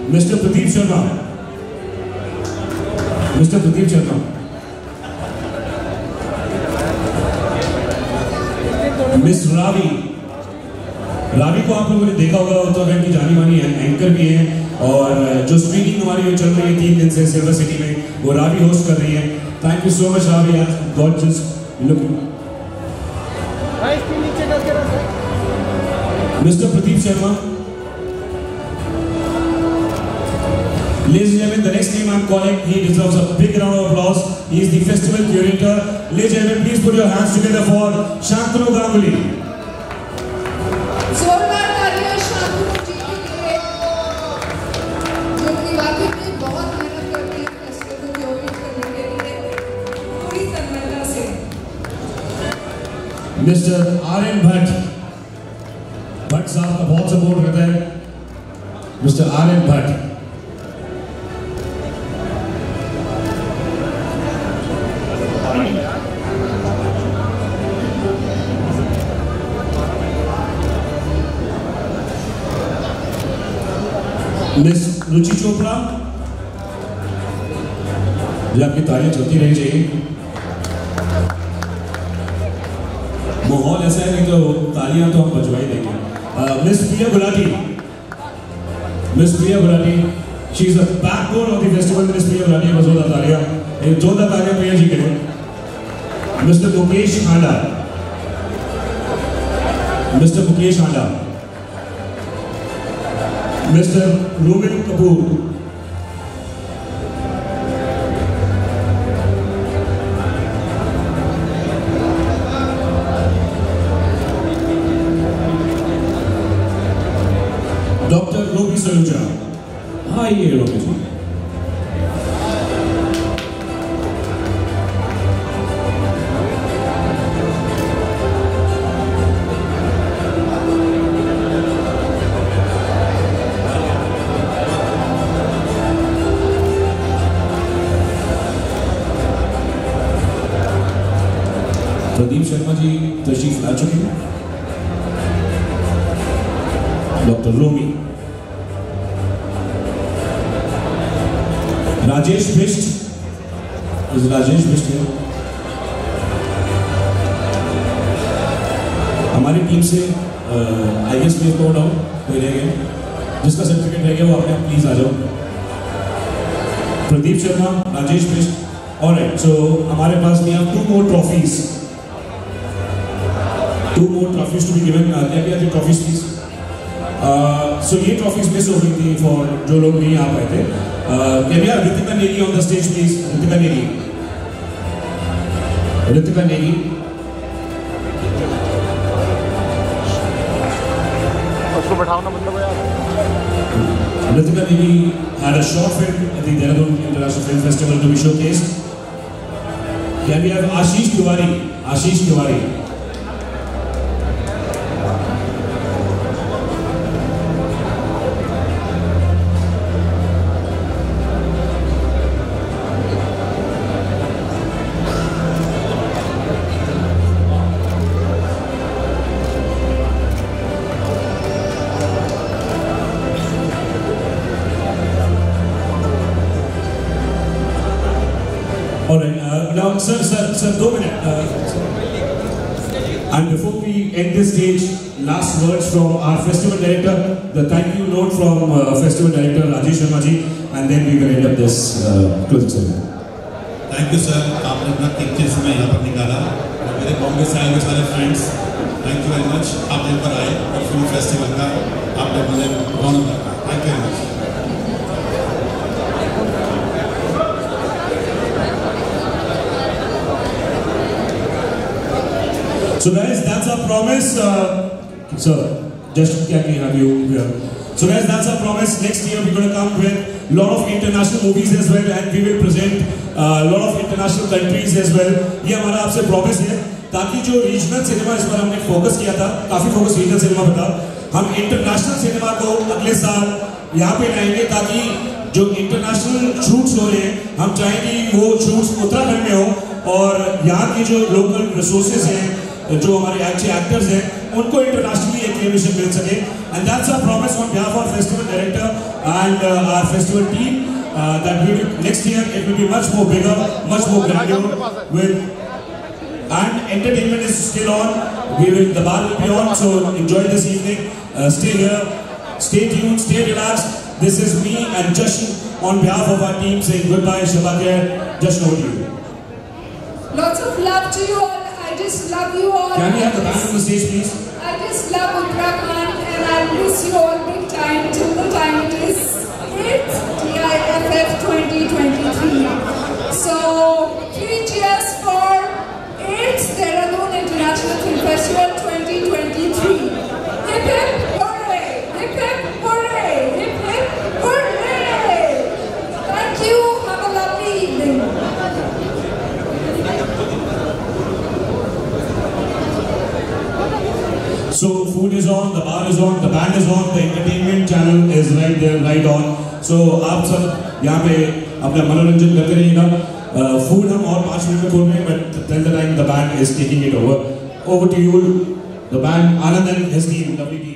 Mister Pradeep Sharma, mister Pradeep Sharma, miss Ravi. Ravi को आप लोगों ने देखा होगा, उत्तराखंड की जानी मानी एंकर भी हैं और जो स्क्रीनिंग हमारी चल रही है 3 दिन से सिल्वर सिटी में, वो रावी होस्ट कर रही है। Thank you so much Ravi, god just looking. Mister Pradeep Sharma, ladies and gentlemen, the next name I'm calling, he deserves a big round of applause. He is the festival curator. Ladies and gentlemen, please put your hands together for Shantanu Ganguly. जोरदार तालियां शांतनु जी के लिए, जो कि वाकई में बहुत मेहनत करते हैं फेस्टिवल को क्यूरेट करने के लिए पूरी तन्मयता से। मिस्टर आर्यन भट्ट, भट्ट साहब का बहुत सपोर्ट करता है मिस्टर आर्यन भट्ट। मिस रुचि चोपड़ा, ये आपकी तालियां चलती रहनी चाहिए। माहौल ऐसा है नहीं तो तालियां तो हम बजवा ही देंगे। Miss Priya Gulati, miss Priya Gulati, she is the backbone of the festival. Miss Priya Gulati को जोरदार तालियां, जोरदार तालियां प्रिया जी के लिए। Mister Mukesh Handa, mister Mukesh Handa, mister Robin Kapoor, doctor Robbie Saluja. हाँ ये रोबी जी। प्रदीप शर्मा जी तशरीफ ला चुके हैं। डॉक्टर रोमी, राजेश बिष्ट, राजेश बिष्ट है हमारी टीम से। I guess please go down, कोई रह गया जिसका सर्टिफिकेट रह गया वो अपने प्लीज आ जाओ। प्रदीप शर्मा, राजेश बिष्ट। ऑलराइट, सो हमारे पास भी have 2 more trophies. 2 more trophies to be given. Can we have the trophies please? So ये trophies मिस हो गई थी for जो लोग नहीं आ पाए थे। Can we have Ritika Negi on the stage please? Ritika Negi. Ritika Negi. उसको बैठाओ ना मतलब यार। Ritika Negi had a short film at the Dehradun International Film Festival to be showcased. Can we have Ashish Tiwari? Ashish Tiwari. All right, now, sir, 2 minutes. And before we end this stage, last words from our festival director, the thank you note from festival director Rajesh Sharma ji, and then we will end up this closing ceremony. Thank you, sir. आपने अपना कीमती समय यहाँ पर निकाला और मेरे बॉम्बे से आए हुए सारे friends, thank you very much. आप यहाँ पर आए और फिल्म फेस्टिवल का आपने मुझे रौनक रखा। Thank you very much. So guys, that's our promise. Sir, just can we have you here? So guys, that's our promise. Next year we're going to come with a lot of international movies as well, and we will present a lot of international countries as well. ये हमारा आपसे promise है, ताकि जो regional cinema इस बार हमने focus किया था, काफी focus regional cinema पर था, हम international cinema को अगले साल यहाँ पे लाएंगे, ताकि जो international shoots हो रहे हैं, हम चाहेंगे वो shoots उत्तराखंड में हो और यहाँ की जो local resources हैं, जो हमारे अच्छे एक्टर्स हैं उनको इंटरनेशनली एक्लेमेशन मिल सके, and that's our promise on behalf of our festival director and our festival team that we will next year it will be much more bigger, much more grandeur with and entertainment is still on. The bar will be on, so enjoy this evening. Stay here, stay tuned, stay relaxed. This is me and Jashan on behalf of our team saying goodbye. Shabba khair. Jashan, over to you. Lots of love to you all. I just love you all. Can we have the band on the stage, please? I just love Uttarakhand and I miss you all big time till the time it is 8th TIFF 2023. So 3 cheers for 8th Dehradun International Film Festival 2023. Hip hip hooray! Hip hip hooray! Hip hip hooray! Thank you. Have a lovely evening. So food is on, the bar is on, the band is on, the entertainment channel is right there, right on. So आप सब यहाँ पे अपना मनोरंजन करते रहिएगा. Food हम और 5 मिनट में खोल रहे हैं, but till the time the band is taking it over. Over to you, the band, Anand and his team, lovely team.